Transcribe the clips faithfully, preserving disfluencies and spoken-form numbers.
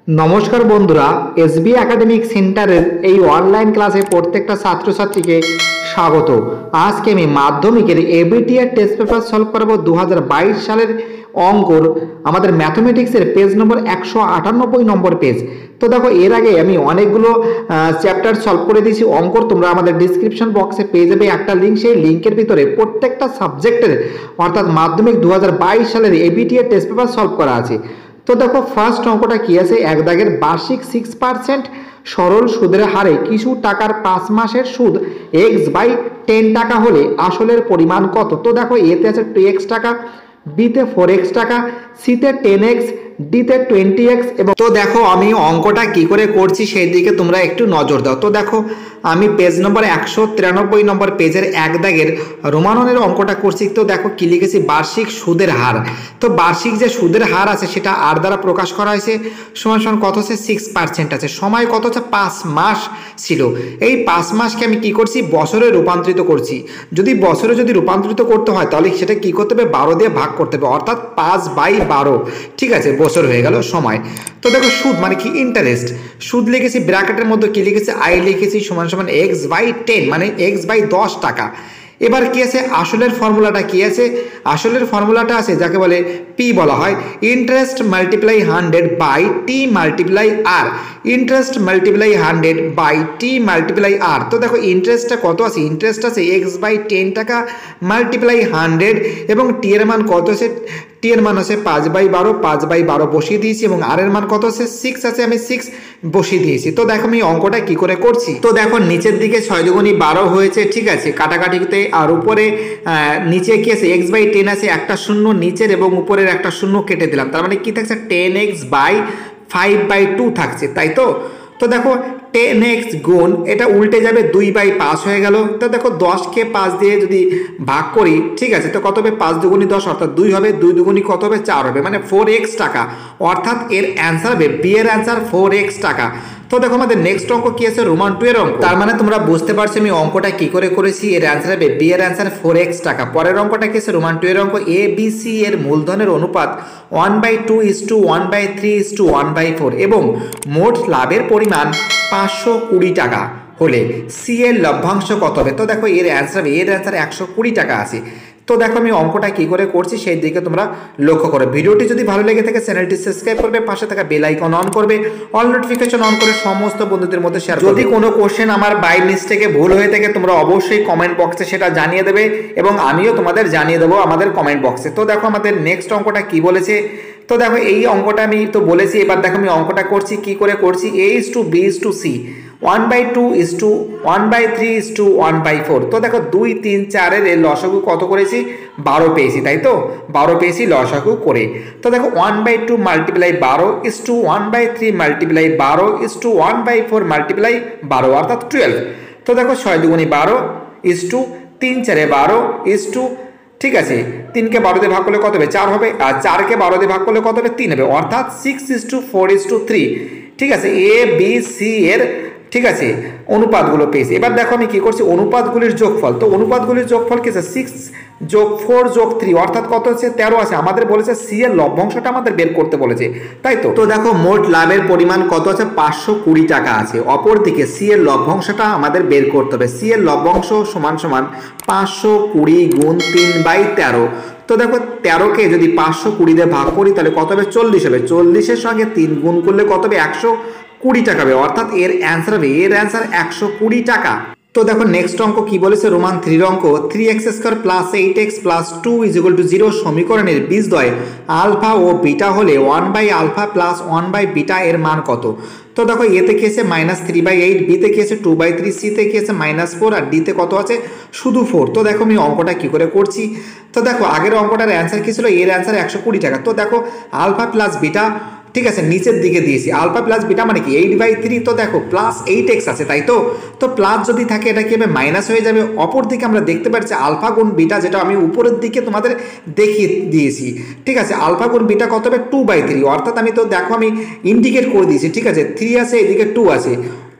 নমস্কার বন্ধুরা, SB academic সেন্টারের এই অনলাইন ক্লাসে প্রত্যেকটা ছাত্রছাত্রীকে স্বাগত। আজকে আমি মাধ্যমিকের এবিটিআর টেস্ট পেপার সলভ করাবো দু হাজার বাইশ সালের অঙ্কর আমাদের ম্যাথমেটিক্সের পেজ নম্বর একশো আটানব্বই নম্বর পেজ। তো দেখো, এর আগে আমি অনেকগুলো চ্যাপ্টার সলভ করে দিয়েছি অঙ্কর। তোমরা আমাদের ডিসক্রিপশন বক্সে পেয়ে যাবে একটা লিঙ্ক, সেই লিঙ্কের ভিতরে প্রত্যেকটা সাবজেক্টের অর্থাৎ মাধ্যমিক দু হাজার বাইশ সালের এবিটিআর টেস্ট পেপার সলভ করা আছে। তো দেখো, ফার্স্ট অঙ্কটা কি আছে, এক দাগের বার্ষিক সিক্স পার্সেন্ট সরল সুদের হারে কিছু টাকার পাঁচ মাসের সুদ এক্স বাই টেন টাকা হলে আসলের পরিমাণ কত। তো দেখো, এতে আছে টু এক্স টাকা, বিতে ফোর এক্স টাকা, সিতে টেন এক্স, ডিতে টোয়েন্টি এক্স। এবং তো দেখো, আমি অঙ্কটা কি করে করছি সেই দিকে তোমরা একটু নজর দাও। তো দেখো, আমি পেজ নম্বর একশো তিরানব্বই নম্বর পেজের এক দাগের রোমাননের অঙ্কটা করছি। তো দেখো কি লিখেছি, বার্ষিক সুদের হার। তো বার্ষিক যে সুদের হার আছে সেটা আর দ্বারা প্রকাশ করা হয়েছে, সমান সমান কত আছে, সিক্স পার্সেন্ট আছে। সময় কত আছে, পাঁচ মাস ছিল। এই পাঁচ মাসকে আমি কি করছি, বছরে রূপান্তরিত করছি। যদি বছরে যদি রূপান্তরিত করতে হয় তাহলে সেটা কি করতে হবে, বারো দিয়ে ভাগ করতে হবে, অর্থাৎ পাঁচ বাই বারো। ঠিক আছে, বছর হয়ে গেল সময়। তো দেখো, সুদ মানে কি, ইন্টারেস্ট। সুদ লিখেছি ব্র্যাকেটের মধ্যে কি লিখেছি, আই লিখেছি সমান সমান এক্স বাই টেন, মানে এক্স বাই দশ টাকা। এবার কি আছে, আসলের ফর্মুলাটা কি আছে, আসলের ফর্মুলাটা আছে যাকে বলে পি বলা হয়, interest multiply hundred by T multiply R. Interest multiply hundred by T multiply R. তো দেখো, ইন্টারেস্টটা কত আছে, ইন্টারেস্ট আছে এক্স বাই টেন টাকা মাল্টিপ্লাই হান্ড্রেড, এবং টি এর মান কত আছে, টি এর মান আছে পাঁচ বাই বারো, পাঁচ বাই বারো বসিয়ে দিয়েছি, এবং আর এর মান কত আছে, সিক্স আছে, আমি সিক্স বসিয়ে দিয়েছি। তো দেখো আমি অঙ্কটা কি করে করছি। তো দেখো, নিচের দিকে ছয় দুগুণী বারো হয়েছে, ঠিক আছে, কাটাকাটিতে। আর উপরে নিচে কি আছে, এক্স বাই টেন আছে, একটা শূন্য নিচের এবং উপরের একটা শূন্য কেটে দিলাম, তার মানে কি থাকছে, ten x by five by two থাকছে, তাই তো। তো দেখো, টেন এক্স গুণ এটা উল্টে যাবে, দুই বাই পাঁচ হয়ে গেল। তো দেখো, দশকে পাঁচ দিয়ে যদি ভাগ করি, ঠিক আছে, তো কত হবে, পাঁচ দুগুণী দশ, অর্থাৎ দুই হবে, দুই দুগুণী কত হবে, চার হবে, মানে ফোর এক্স টাকা। অর্থাৎ এর অ্যান্সার হবে, বি এর অ্যান্সার ফোর এক্স টাকা। তো দেখো, আমাদের নেক্সট অঙ্ক কি আছে, রোমান টু এর অঙ্ক। তার মানে তোমরা বুঝতে পারছো আমি অঙ্কটা কি করে করেছি। এর অ্যান্সার হবে বি এর অ্যান্সার ফোর এক্স টাকা। পরের অঙ্কটা কি আছে, রোমান টু এর অঙ্ক, এ বি সি এর মূলধনের অনুপাত one by two is to one by three is to one by four, এবং মোট লাভের পরিমাণ পাঁচশো কুড়ি টাকা হলে সি এর লভ্যাংশ কত হবে। তো দেখো, এর অ্যান্সার হবে, এর অ্যান্সার একশো কুড়ি টাকা আছে। তো দেখো, আমি অঙ্কটা কি করে করছি সেই দিকে তোমরা লক্ষ্য করো। ভিডিওটি যদি ভালো লেগে থাকে চ্যানেলটি সাবস্ক্রাইব করবে, পাশে থাকা বেল আইকন অন করবে, অল নোটিফিকেশন অন করে সমস্ত বন্ধুদের মধ্যে শেয়ার করবে। যদি কোনো কোশ্চেন আমার বাই মিস্টেকে ভুল হয়ে থাকে তোমরা অবশ্যই কমেন্ট বক্সে সেটা জানিয়ে দেবে, এবং আমিও তোমাদের জানিয়ে দেবো আমাদের কমেন্ট বক্সে। তো দেখো, আমাদের নেক্সট অঙ্কটা কি বলেছে। তো দেখো, এই অঙ্কটা আমি তো বলেছি, এবার দেখো আমি অঙ্কটা করছি, কি করে করছি, A is to B is to C, one by two is to one by three is to one by four. তো দেখো, দুই তিন চারের এর লসাগু কত করেছি, বারো পেয়েছি, তাই তো, বারো পেয়েছি লসাগু করে। তো দেখো, ওয়ান বাই টু মাল্টিপ্লাই বারো is to one by three multiply বারো is to one by four multiply বারো, অর্থাৎ টুয়েলভ। তো দেখো, ছয় দুগুণী বারো ইস টু তিন চারে বারো ইস টু, ঠিক আছে, তিনকে বারো দিয়ে ভাগ করলে কত হবে, চার হবে, আর চারকে বারো দিয়ে ভাগ করলে কত হবে, তিন হবে, অর্থাৎ six is to four is to three. ঠিক আছে, এ বি সি এর, ঠিক আছে, অনুপাতগুলো পেয়েছি। এবার দেখো আমি কি করছি, অনুপাতগুলির যোগফল। তো অনুপাতগুলির যোগফল কি আছে, সিক্স যোগ ফোর যোগ থ্রি, অর্থাৎ কত হচ্ছে, তেরো আছে। আমাদের বলেছে সি এর লভ্যাংশটা আমাদের বের করতে বলেছে, তাই তো। তো দেখো, মোট লাভের পরিমাণ কত আছে, পাঁচশো কুড়ি টাকা আছে। অপরদিকে সি এর লভ্যাংশটা আমাদের বের করতে হবে। সি এর লভ্যাংশ সমান সমান পাঁচশো কুড়ি গুণ তিন বাই তেরো। তো দেখো, তেরোকে যদি পাঁচশো কুড়ি দিয়ে ভাগ করি তাহলে কত হবে, চল্লিশ হবে। চল্লিশের সঙ্গে তিন গুণ করলে কত হবে, একশো কুড়ি টাকা হবে, অর্থাৎ এর অ্যান্সার হবে, এর অ্যান্সার একশো কুড়ি টাকা। তো দেখো, নেক্সট অঙ্ক কি বলেছে, রোমান থ্রির অঙ্ক, three x square plus eight x plus two is equal to zero সমীকরণের বীজদ্বয় আলফা ও বিটা হলে one by alpha plus one by beta এর মান কত। তো দেখো, এতে কি আছে, মাইনাস থ্রি বাই এইট, বিতে কি আছে, টু বাই থ্রি, সিতে কি আছে, মাইনাস ফোর, আর ডিতে কত আছে, শুধু ফোর। তো দেখো, আমি অঙ্কটা কি করে করছি। তো দেখো, আগের অঙ্কটার অ্যান্সার কি ছিল, এর অ্যান্সার একশো কুড়ি টাকা। তো দেখো, আলফা প্লাস বিটা, ঠিক আছে, নিচের দিকে দিয়েছি, আলফা প্লাস বিটা মানে কি, এইট বাই থ্রি। তো দেখো, প্লাস এইট এক্স আছে, তাই তো। তো প্লাস যদি থাকে এটা কি হবে, মাইনাস হয়ে যাবে। অপর দিকে আমরা দেখতে পাচ্ছি আলফা গুণ বিটা, যেটা আমি উপরের দিকে তোমাদের দেখিয়ে দিয়েছি, ঠিক আছে, আলফা গুণ বিটা কত হবে, টু বাই থ্রি, অর্থাৎ আমি তো দেখো আমি ইন্ডিকেট করে দিয়েছি, ঠিক আছে, থ্রি আছে, এদিকে টু আছে।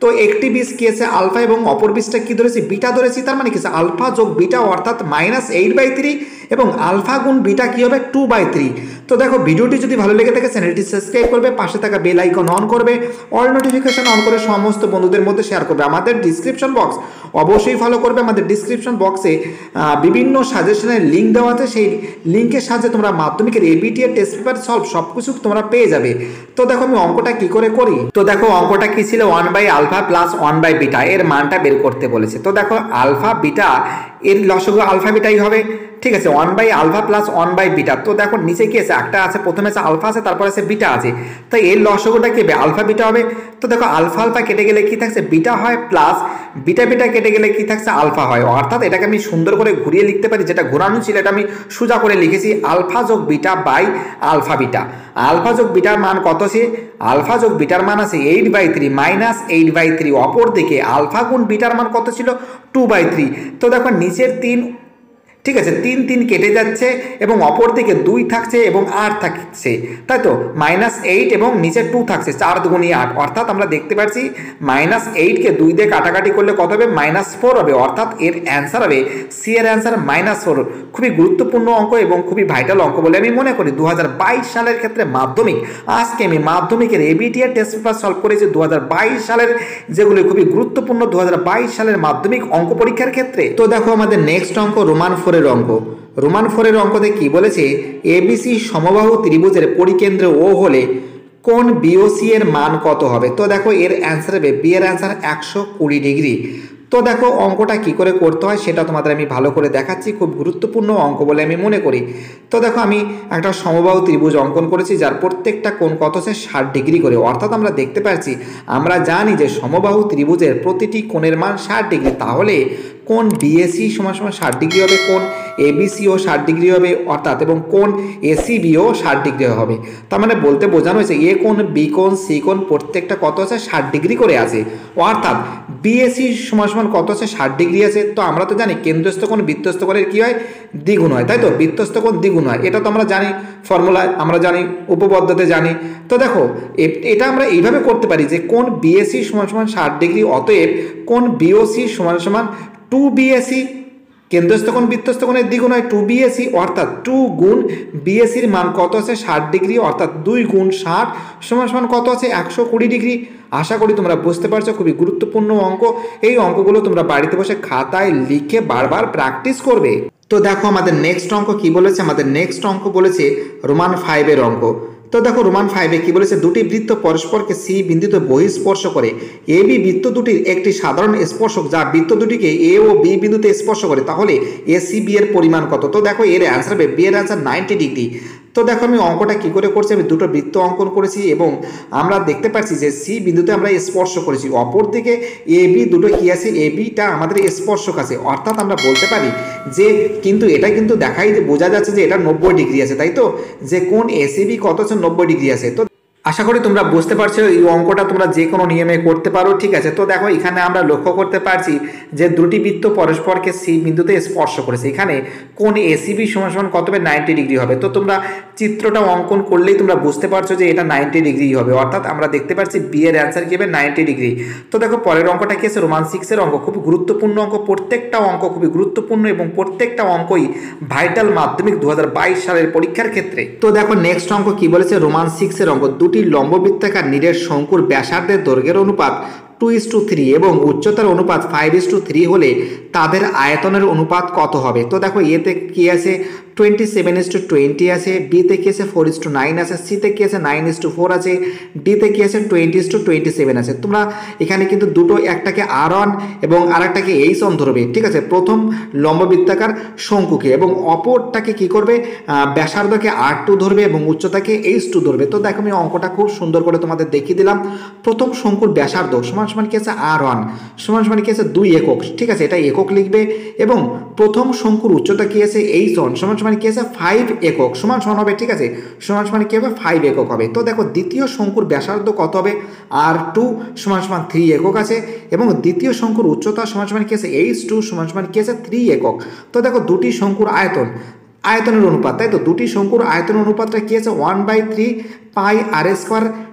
তো একটি বীজ কি আছে আলফা এবং অপর বীজটা কি ধরেছি বিটা ধরেছি, তার মানে কি আছে আলফা যোগ বিটা অর্থাৎ মাইনাস এইট বাই থ্রি এবং আলফা গুণ বিটা কি হবে টু বাই থ্রি। তো দেখো ভিডিওটি যদি ভালো লেগে থাকে চ্যানেলটি সাবস্ক্রাইব করবে, পাশে থাকা বেল আইকন অন করবে, অল নোটিফিকেশন অন করে সমস্ত বন্ধুদের মধ্যে শেয়ার করবে। আমাদের ডিসক্রিপশন বক্স অবশ্যই ফলো করবে, আমাদের ডিসক্রিপশন বক্সে বিভিন্ন সাজেশনের লিঙ্ক দেওয়া আছে, সেই লিঙ্কের সাহায্যে তোমরা মাধ্যমিকের এবিটি এর টেস্ট পেপার সলভ সব কিছু তোমরা পেয়ে যাবে। তো দেখো আমি অঙ্কটা কি করে করি। তো দেখো অঙ্কটা কি ছিল one by alpha plus one by beta এর মানটা বের করতে বলেছে। তো দেখো আলফা বিটা এর লসগু আলফা বিটাই হবে, ঠিক আছে, one by alpha plus one by beta. তো দেখো নিচে কি আছে একটা আছে, প্রথমে আছে আলফা আছে তারপর আছে বিটা আছে, তো এর লসগুটা কি হবে আলফা বিটা হবে। তো দেখো আলফা আলফা কেটে গেলে কি থাকছে বিটা হয়, প্লাস বিটা বিটা কেটে গেলে কি থাকছে আলফা হয়। অর্থাৎ এটাকে আমি সুন্দর করে ঘুরিয়ে লিখতে পারি, যেটা ঘোরানো ছিল এটা আমি সোজা করে লিখেছি আলফা যোগ beta by alpha beta. Alpha যোগ বিটার মান কত আছে, আলফা যোগ বিটার মান আছে eight by three minus eight by three, অপর দিকে আলফা গুণ বিটার মান কত ছিল টু বাই থ্রি। তো দেখো নিচের তিন, ঠিক আছে, তিন তিন কেটে যাচ্ছে এবং অপর দিকে দুই থাকছে এবং আট থাকছে, তাই তো মাইনাস এইট এবং নিচে টু থাকছে, চার দুগুণী আট। অর্থাৎ আমরা দেখতে পাচ্ছি মাইনাস এইটকে দুই দিয়ে কাটাকাটি করলে কত হবে মাইনাস ফোর হবে। অর্থাৎ এর অ্যান্সার হবে সি এর অ্যান্সার মাইনাস ফোর। খুবই গুরুত্বপূর্ণ অঙ্ক এবং খুবই ভাইটাল অঙ্ক বলে আমি মনে করি। দু হাজার বাইশ সালের ক্ষেত্রে মাধ্যমিক, আজকে আমি মাধ্যমিকের এবিটি এর টেস্ট পেপার সলভ করেছি দু হাজার বাইশ সালের, যেগুলি খুবই গুরুত্বপূর্ণ দু হাজার বাইশ সালের মাধ্যমিক অঙ্ক পরীক্ষার ক্ষেত্রে। তো দেখো আমাদের নেক্সট অঙ্ক রোমান ফোর এর অঙ্ক। রোমান ফোরের অঙ্কতে কি বলেছে, এবিসি সমবাহু ত্রিভুজের পরিকেন্দ্র ও হলে কোন বিওসি এর মান কত হবে। তো দেখো এর অ্যান্সার হবে বি এর অ্যান্সার একশো কুড়ি ডিগ্রি। তো দেখো অঙ্কটা কি করে করতে হয় সেটা তোমাদের আমি ভালো করে দেখাচ্ছি, খুব গুরুত্বপূর্ণ অঙ্ক বলে আমি মনে করি। তো দেখো আমি একটা সমবাহু ত্রিভুজ অঙ্কন করেছি যার প্রত্যেকটা কোণ কত আছে ষাট ডিগ্রি করে। অর্থাৎ আমরা দেখতে পাচ্ছি, আমরা জানি যে সমবাহু ত্রিভুজের প্রতিটি কোণের মান ষাট ডিগ্রি, তাহলে কোণ বিএসি সমান সমান ষাট ডিগ্রি হবে, কোণ এবিসিও ষাট ডিগ্রি হবে, অর্থাৎ এবং কোণ এসিবিও ষাট ডিগ্রি হবে। তার মানে বলতে বোঝানো হয়েছে এ কোণ বি কোণ সি কোণ প্রত্যেকটা কত আছে ষাট ডিগ্রি করে আছে। অর্থাৎ বিএসি সমান সমান কত আছে ষাট ডিগ্রি আছে। তো আমরা তো জানি কেন্দ্রস্থ কোণ বৃত্তস্থ কোণের কি হয় দ্বিগুণ হয়, তাই তো বৃত্তস্থ কোণ দ্বিগুণ হয়, এটা তো আমরা জানি ফর্মুলায়, আমরা জানি উপপাদ্যতে জানি। তো দেখো এটা আমরা এইভাবে করতে পারি যে কোণ বিএসি সমান সমান ষাট ডিগ্রি, অতএব কোণ বিওসি সমান সমান টু বিএসি, কেন্দ্রস্থ কোণ বৃত্তস্থ কোণের দ্বিগুণ হয় টু বিএসি, অর্থাৎ টু গুণ বিএসির মান কত আছে ষাট ডিগ্রি, অর্থাৎ দুই গুণ ষাট সমান সমান কত আছে একশো কুড়ি ডিগ্রি। আশা করি তোমরা বুঝতে পারছো, খুবই গুরুত্বপূর্ণ অঙ্ক। এই অঙ্কগুলো তোমরা বাড়িতে বসে খাতায় লিখে বারবার প্র্যাকটিস করবে। তো দেখো আমাদের নেক্সট অঙ্ক কি বলেছে, আমাদের নেক্সট অঙ্ক বলেছে রোমান ফাইভের অঙ্ক। তো দেখো রোমান ফাইভে কি বলেছে, দুটি বৃত্ত পরস্পরকে সি বিন্দুতে বহিঃস্পর্শ করে। এ বি বৃত্ত দুটির একটি সাধারণ স্পর্শক যা বৃত্ত দুটিকে এ ও বি বিন্দুতে স্পর্শ করে, তাহলে এ সি বি এর পরিমাণ কত। তো দেখো এর অ্যান্সার হবে বি এর অ্যান্সার নাইনটি ডিগ্রি। তো দেখো আমি অঙ্কটা কি করে করছি, আমি দুটো বৃত্ত অঙ্কন করেছি এবং আমরা দেখতে পাচ্ছি যে সি বিন্দুতে আমরা স্পর্শ করেছি, অপর দিকে এ বি দুটো কি আছে, এ বিটা আমাদের স্পর্শক আছে। অর্থাৎ আমরা বলতে পারি যে কিন্তু এটা কিন্তু দেখাই বোঝা যাচ্ছে যে এটা নব্বই ডিগ্রি আছে, তাই তো, যে কোণ এসিবি কত আছে নব্বই ডিগ্রি আছে। তো আশা করি তোমরা বুঝতে পারছো এই অঙ্কটা তোমরা যে কোনো নিয়মে করতে পারো, ঠিক আছে। তো দেখো এখানে আমরা লক্ষ্য করতে পারছি যে দুটি বৃত্ত পরস্পরকে সি বিন্দুতে স্পর্শ করেছে, এখানে কোণ এসিবি সমান সমান কত হবে নাইনটি ডিগ্রি হবে। তো তোমরা চিত্রটা অঙ্কন করলেই তোমরা বুঝতে পারছো যে এটা নাইনটি ডিগ্রি হবে, অর্থাৎ আমরা দেখতে পাচ্ছি বি এর অ্যান্সার কি হবে নাইনটি ডিগ্রি। তো দেখো পরের অঙ্কটা কি আছে, রোমান সিক্সের অঙ্ক, খুবই গুরুত্বপূর্ণ অঙ্ক, প্রত্যেকটা অঙ্ক খুবই গুরুত্বপূর্ণ এবং প্রত্যেকটা অঙ্কই ভাইটাল মাধ্যমিক দু হাজার বাইশ সালের পরীক্ষার ক্ষেত্রে। তো দেখো নেক্সট অঙ্ক কি বলেছে, রোমান সিক্সের অঙ্ক, দুটি লম্ববৃত্তাকার নিরেট শঙ্কুর ব্যাসার্ধের দৈর্ঘ্যের অনুপাত টু ইস টু থ্রি এবং উচ্চতার অনুপাত ফাইভ ইস টু থ্রি হলে তাদের আয়তনের অনুপাত কত হবে। তো দেখো এতে কি আছে twenty seven is to twenty আছে, বিতে কি আছে ফোর ইস টু নাইন আছে, সিতে কি আছে নাইন ইস টু ফোর আছে, ডিতে কি আছে twenty is to twenty seven আছে। তোমরা এখানে কিন্তু দুটো, একটাকে আর ওয়ান এবং আরেকটাকে এইচ ওয়ান ধরবে, ঠিক আছে, প্রথম লম্ববৃত্তাকার শঙ্কুকে, এবং অপরটাকে কি করবে ব্যাসার্ধকে আর টু ধরবে এবং উচ্চতাকে এইচ টু ধরবে। তো দেখো আমি অঙ্কটা খুব সুন্দর করে তোমাদের দেখিয়ে দিলাম। প্রথম শঙ্কুর ব্যাসার্ধ সমান সমান কি আছে আর ওয়ান সমান সমান কি আছে দুই একক, ঠিক আছে, এটা একক লিখবে, এবং প্রথম শঙ্কুর উচ্চতা কি আছে এইচ ওয়ান সমান সমান কি আছে ফাইভ একক সমান সমান হবে, ঠিক আছে, সমান সমান কি হবে ফাইভ একক হবে। তো দেখো দ্বিতীয় শঙ্কুর ব্যাসার্ধ কত হবে আর টু সমান সমান থ্রি একক আছে, এবং দ্বিতীয় শঙ্কুর উচ্চতা সমান সমান কি আছে এইচ টু সমান সমান কি আছে থ্রি একক। তো দেখো দুটি শঙ্কুর আয়তন, আয়তনের অনুপাত, তাই তো, দুটি শঙ্কুর আয়তন অনুপাতটা কি আছে one by three pi R square,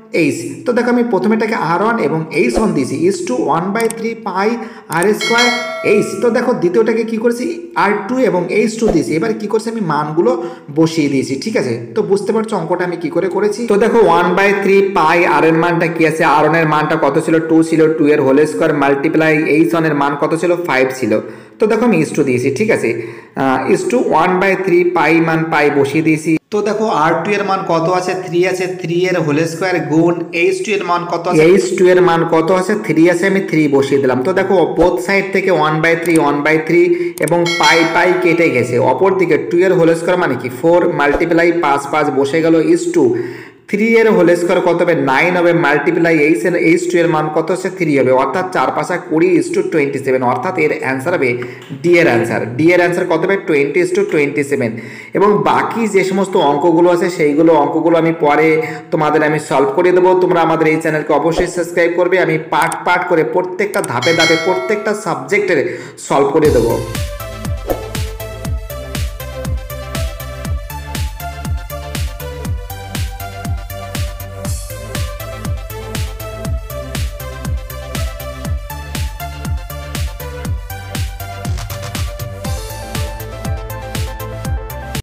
H. তো দেখো আমি প্রথমে এটাকে আর ওয়ান এবং এইচ ওয়ান দিয়েছি is to one by three pi R square H. তো দেখো দ্বিতীয়টাকে কী করেছি আর টু এবং এইচ টু দিয়েছি। এবার কী করছি আমি মানগুলো বসিয়ে দিয়েছি, ঠিক আছে। তো বুঝতে পারছো অঙ্কটা আমি কী করে করেছি। তো দেখো one by three pi R এর মানটা কী আছে, আর ওয়ানের মানটা কত ছিল টু ছিল, টু এর হোল স্কোয়ার মাল্টিপ্লাই এইচ ওয়ানের মান কত ছিল ফাইভ ছিল। তো দেখো আমি ইস টু দিয়েছি, ঠিক আছে। Is to one by three pi মান পাই বসিয়ে দিয়েছি। তো দেখো আর টু এর মান কত আছে থ্রি আছে, থ্রি এর হোল স্কোয়ার গুণ এইচ টু এর মান কত আছে, এইচ টু এর মান কত আছে থ্রি আছে, আমি থ্রি বসিয়ে দিলাম। তো দেখো বোথ সাইড থেকে one by three one by three এবং পাই পাই কেটে গেছে। অপর দিকে টু এর হোল স্কোয়ার মানে কি ফোর মাল্টিপ্লাই পাঁচ পাঁচ বসে গেল ইস টু থ্রি এর হোল স্কোয়ার কত হবে নাইন হবে মাল্টিপ্লাই এইচ এর এইচ টু এর মান কত হচ্ছে থ্রি হবে, অর্থাৎ চার পাঁচা কুড়ি ইস টু টোয়েন্টি সেভেন, অর্থাৎ এর অ্যান্সার হবে ডি এর অ্যান্সার। ডি এর অ্যান্সার কত হবে twenty is to twenty seven. এবং বাকি যে সমস্ত অঙ্কগুলো আছে সেইগুলো অঙ্কগুলো আমি পরে তোমাদের আমি সলভ করে দেবো। তোমরা আমাদের এই চ্যানেলকে অবশ্যই সাবস্ক্রাইব করবে। আমি পার্ট পার্ট করে প্রত্যেকটা ধাপে ধাপে প্রত্যেকটা সাবজেক্টের সলভ করে দেবো।